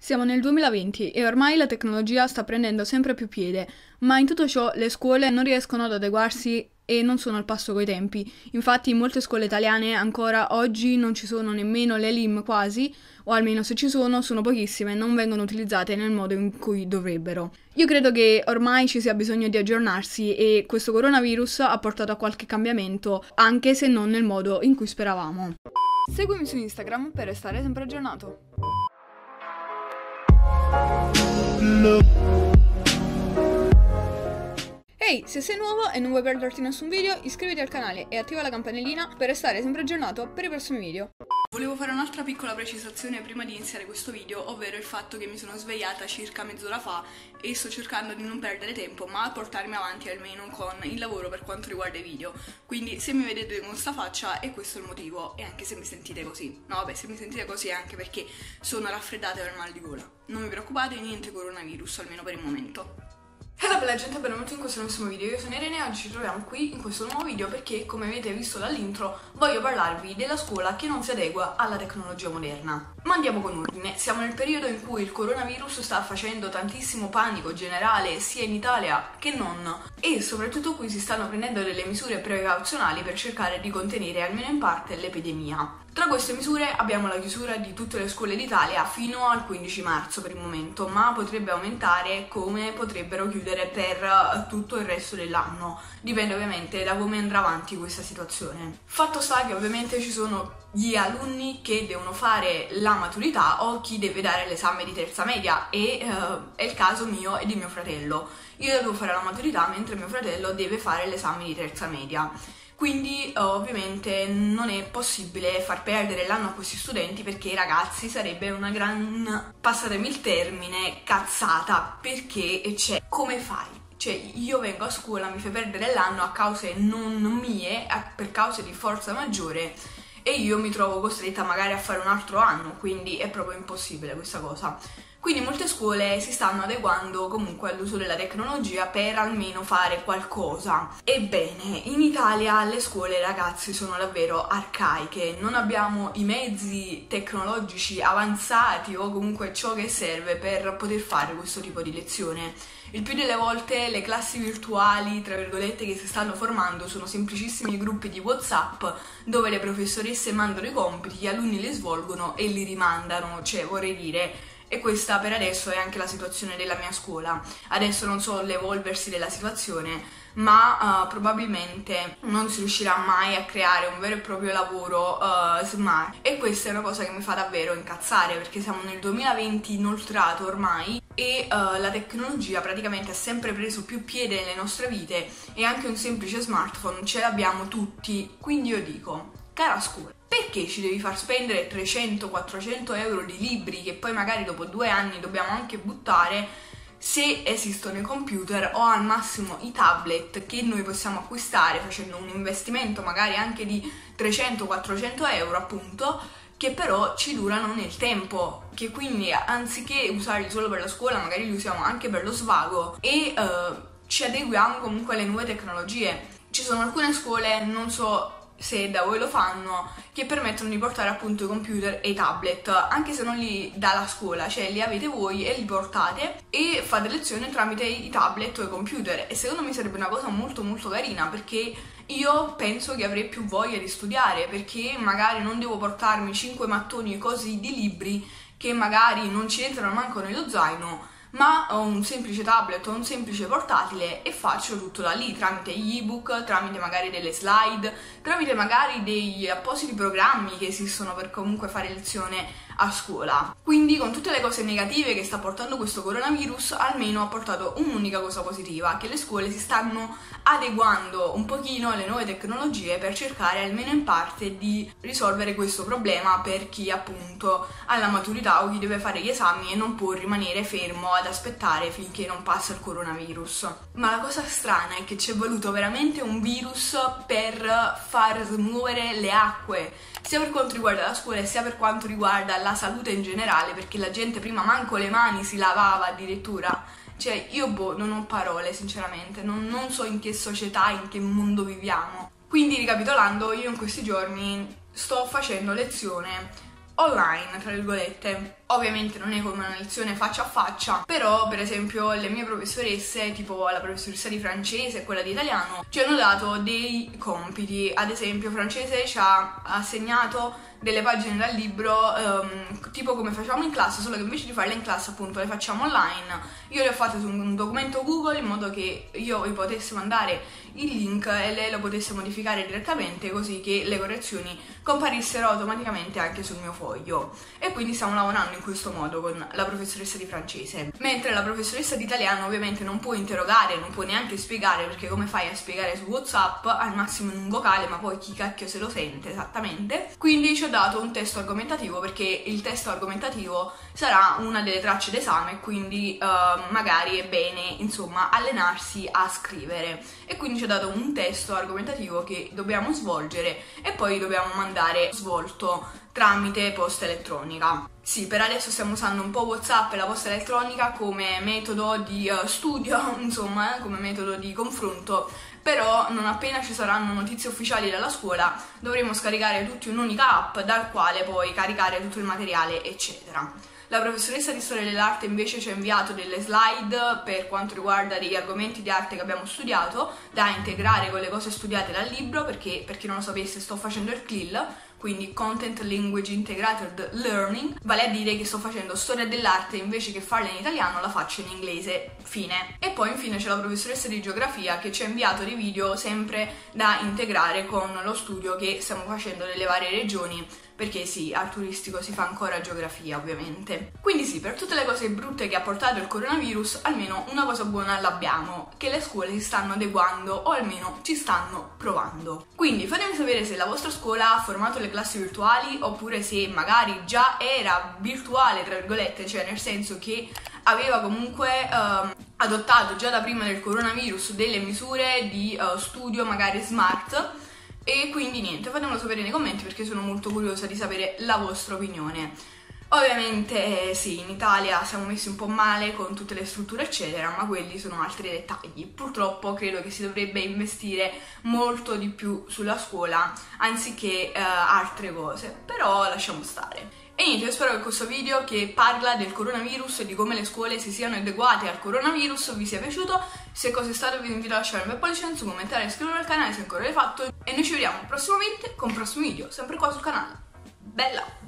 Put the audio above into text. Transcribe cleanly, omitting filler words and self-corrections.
Siamo nel 2020 e ormai la tecnologia sta prendendo sempre più piede, ma in tutto ciò le scuole non riescono ad adeguarsi e non sono al passo coi tempi. Infatti in molte scuole italiane ancora oggi non ci sono nemmeno le LIM quasi, o almeno se ci sono pochissime e non vengono utilizzate nel modo in cui dovrebbero. Io credo che ormai ci sia bisogno di aggiornarsi e questo coronavirus ha portato a qualche cambiamento, anche se non nel modo in cui speravamo. Seguimi su Instagram per restare sempre aggiornato. Ehi, se sei nuovo e non vuoi perderti nessun video, iscriviti al canale e attiva la campanellina per restare sempre aggiornato per i prossimi video. Volevo fare un'altra piccola precisazione prima di iniziare questo video, ovvero il fatto che mi sono svegliata circa mezz'ora fa e sto cercando di non perdere tempo, ma portarmi avanti almeno con il lavoro per quanto riguarda i video. Quindi se mi vedete con sta faccia è questo il motivo, e anche se mi sentite così. No vabbè, se mi sentite così è anche perché sono raffreddata per mal di gola. Non vi preoccupate, niente coronavirus, almeno per il momento. Hello bella gente, benvenuti in questo nuovissimo video. Io sono Irene e oggi ci troviamo qui in questo nuovo video perché, come avete visto dall'intro, voglio parlarvi della scuola che non si adegua alla tecnologia moderna. Ma andiamo con ordine. Siamo nel periodo in cui il coronavirus sta facendo tantissimo panico generale sia in Italia che non, e soprattutto qui si stanno prendendo delle misure precauzionali per cercare di contenere almeno in parte l'epidemia. Tra queste misure abbiamo la chiusura di tutte le scuole d'Italia fino al 15 marzo per il momento, ma potrebbe aumentare, come potrebbero chiudere per tutto il resto dell'anno. Dipende ovviamente da come andrà avanti questa situazione. Fatto sta che ovviamente ci sono gli alunni che devono fare la maturità o chi deve dare l'esame di terza media, e è il caso mio e di mio fratello. Io devo fare la maturità mentre mio fratello deve fare l'esame di terza media. Quindi ovviamente non è possibile far perdere l'anno a questi studenti, perché ragazzi sarebbe una gran, passatemi il termine, cazzata, perché come fai? Cioè io vengo a scuola, mi fai perdere l'anno a cause non mie, per cause di forza maggiore, e io mi trovo costretta magari a fare un altro anno, quindi è proprio impossibile questa cosa. Quindi molte scuole si stanno adeguando comunque all'uso della tecnologia per almeno fare qualcosa. Ebbene, in Italia le scuole, ragazzi, sono davvero arcaiche, non abbiamo i mezzi tecnologici avanzati o comunque ciò che serve per poter fare questo tipo di lezione. Il più delle volte le classi virtuali, tra virgolette, che si stanno formando sono semplicissimi gruppi di WhatsApp dove le professoresse mandano i compiti, gli alunni li svolgono e li rimandano, cioè vorrei dire. E questa per adesso è anche la situazione della mia scuola. Adesso non so l'evolversi della situazione, ma probabilmente non si riuscirà mai a creare un vero e proprio lavoro smart. E questa è una cosa che mi fa davvero incazzare, perché siamo nel 2020 inoltrato ormai e la tecnologia praticamente ha sempre preso più piede nelle nostre vite, e anche un semplice smartphone ce l'abbiamo tutti. Quindi io dico, cara scuola, perché ci devi far spendere 300-400 euro di libri che poi magari dopo 2 anni dobbiamo anche buttare, se esistono i computer o al massimo i tablet che noi possiamo acquistare facendo un investimento magari anche di 300-400 euro appunto, che però ci durano nel tempo, che quindi anziché usarli solo per la scuola magari li usiamo anche per lo svago e ci adeguiamo comunque alle nuove tecnologie. Ci sono alcune scuole, non so se da voi lo fanno, che permettono di portare appunto i computer e i tablet, anche se non li dà la scuola, cioè li avete voi e li portate e fate lezione tramite i tablet o i computer, e secondo me sarebbe una cosa molto molto carina, perché io penso che avrei più voglia di studiare, perché magari non devo portarmi 5 mattoni così di libri che magari non ci entrano manco nello zaino, ma ho un semplice tablet o un semplice portatile e faccio tutto da lì, tramite gli ebook, tramite magari delle slide, tramite magari degli appositi programmi che esistono per comunque fare lezione a scuola. Quindi con tutte le cose negative che sta portando questo coronavirus, almeno ha portato un'unica cosa positiva, che le scuole si stanno adeguando un pochino alle nuove tecnologie per cercare almeno in parte di risolvere questo problema per chi appunto ha la maturità o chi deve fare gli esami e non può rimanere fermo ad aspettare finché non passa il coronavirus. Ma la cosa strana è che ci è voluto veramente un virus per far smuovere le acque, sia per quanto riguarda la scuola sia per quanto riguarda la salute in generale, perché la gente prima manco le mani si lavava addirittura. Cioè io non ho parole sinceramente, non so in che società, in che mondo viviamo. Quindi ricapitolando, io in questi giorni sto facendo lezione online, tra virgolette, Ovviamente non è come una lezione faccia a faccia, però per esempio le mie professoresse, tipo la professoressa di francese e quella di italiano, ci hanno dato dei compiti. Ad esempio francese ci ha assegnato delle pagine dal libro, tipo come facciamo in classe, solo che invece di farle in classe appunto le facciamo online. Io le ho fatte su un documento Google in modo che io vi potessi mandare il link e lei lo potesse modificare direttamente, così che le correzioni comparissero automaticamente anche sul mio foglio. E quindi stiamo lavorando in questo modo con la professoressa di francese, mentre la professoressa di italiano ovviamente non può interrogare, non può neanche spiegare, perché come fai a spiegare su WhatsApp, al massimo in un vocale, ma poi chi cacchio se lo sente esattamente. Quindi ci ho dato un testo argomentativo, perché il testo argomentativo sarà una delle tracce d'esame, quindi magari è bene insomma allenarsi a scrivere. E quindi ci ho dato un testo argomentativo che dobbiamo svolgere e poi dobbiamo mandare svolto tramite posta elettronica. Sì, per adesso stiamo usando un po' WhatsApp e la posta elettronica come metodo di studio, insomma, come metodo di confronto, però non appena ci saranno notizie ufficiali dalla scuola dovremo scaricare tutti un'unica app dal quale poi caricare tutto il materiale, eccetera. La professoressa di storia dell'arte invece ci ha inviato delle slide per quanto riguarda degli argomenti di arte che abbiamo studiato da integrare con le cose studiate dal libro, perché per chi non lo sapesse sto facendo il CLIL, quindi Content Language Integrated Learning, vale a dire che sto facendo storia dell'arte, invece che farla in italiano la faccio in inglese, fine. E poi infine c'è la professoressa di geografia che ci ha inviato dei video sempre da integrare con lo studio che stiamo facendo nelle varie regioni, perché sì, al turistico si fa ancora geografia ovviamente. Quindi sì, per tutte le cose brutte che ha portato il coronavirus, almeno una cosa buona l'abbiamo, che le scuole si stanno adeguando, o almeno ci stanno provando. Quindi fatemi sapere se la vostra scuola ha formato le classi virtuali, oppure se magari già era virtuale, tra virgolette, cioè nel senso che aveva comunque adottato già da prima del coronavirus delle misure di studio magari smart. E quindi niente, fatemelo sapere nei commenti, perché sono molto curiosa di sapere la vostra opinione. Ovviamente sì, in Italia siamo messi un po' male con tutte le strutture eccetera, ma quelli sono altri dettagli. Purtroppo credo che si dovrebbe investire molto di più sulla scuola anziché altre cose, però lasciamo stare. E niente, io spero che questo video che parla del coronavirus e di come le scuole si siano adeguate al coronavirus vi sia piaciuto. Se così è stato vi invito a lasciare un bel pollice in su, commentare e iscrivervi al canale se ancora l'avete fatto. E noi ci vediamo prossimamente con prossimi video, sempre qua sul canale. Bella!